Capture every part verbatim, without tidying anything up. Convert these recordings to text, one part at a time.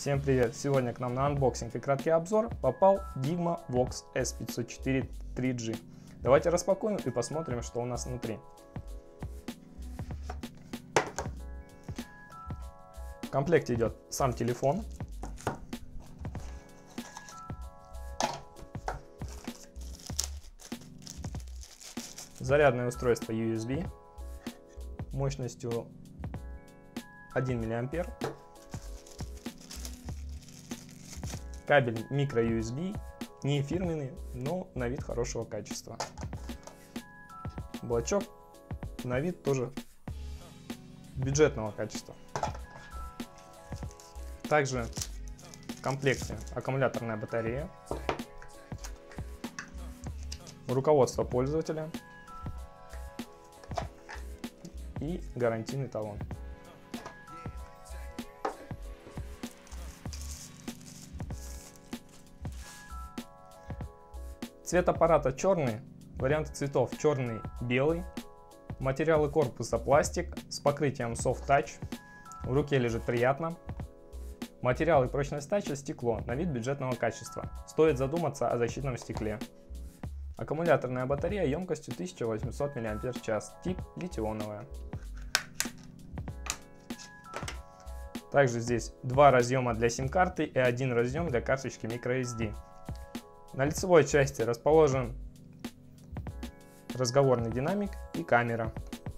Всем привет! Сегодня к нам на анбоксинг и краткий обзор попал Digma Vox эс пятьсот четыре три джи. Давайте распакуем и посмотрим, что у нас внутри. В комплекте идет сам телефон, зарядное устройство ю эс би мощностью один миллиампер, кабель микро ю эс би, не фирменный, но на вид хорошего качества. Блочок на вид тоже бюджетного качества. Также в комплекте аккумуляторная батарея, руководство пользователя и гарантийный талон. Цвет аппарата черный, варианты цветов черный, белый. Материалы корпуса пластик с покрытием Soft Touch. В руке лежит приятно. Материал и прочность тача стекло, на вид бюджетного качества. Стоит задуматься о защитном стекле. Аккумуляторная батарея емкостью тысяча восемьсот миллиампер час, тип литий-ионовая. Также здесь два разъема для сим-карты и один разъем для карточки microSD. На лицевой части расположен разговорный динамик и камера.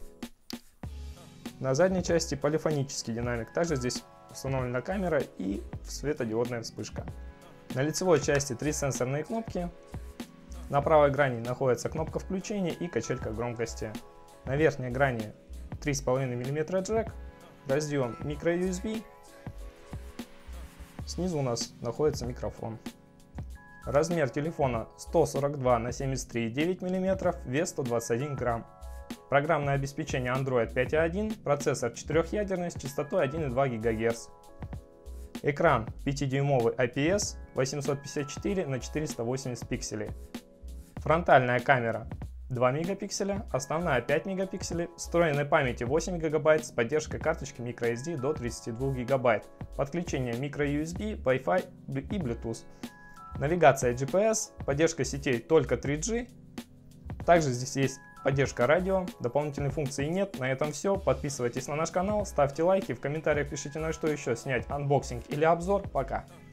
На задней части полифонический динамик. Также здесь установлена камера и светодиодная вспышка. На лицевой части три сенсорные кнопки. На правой грани находится кнопка включения и качелька громкости. На верхней грани три с половиной миллиметра джек, разъем микро ю эс би. Снизу у нас находится микрофон. Размер телефона сто сорок два на семьдесят три и девять миллиметров, вес сто двадцать один грамм. Программное обеспечение Android пять точка один, процессор четырехъядерный с частотой один и два гигагерца. Экран пятидюймовый ай пи эс восемьсот пятьдесят четыре на четыреста восемьдесят пикселей. Фронтальная камера два мегапикселя, основная пять мегапикселей, встроенной памяти восемь гигабайт с поддержкой карточки microSD до тридцати двух гигабайт, подключение микро ю эс би, Wi-Fi и Bluetooth. Навигация джи пи эс, поддержка сетей только три джи. Также здесь есть поддержка радио, дополнительной функции нет. На этом все. Подписывайтесь на наш канал, ставьте лайки, в комментариях пишите, на что еще снять анбоксинг или обзор. Пока!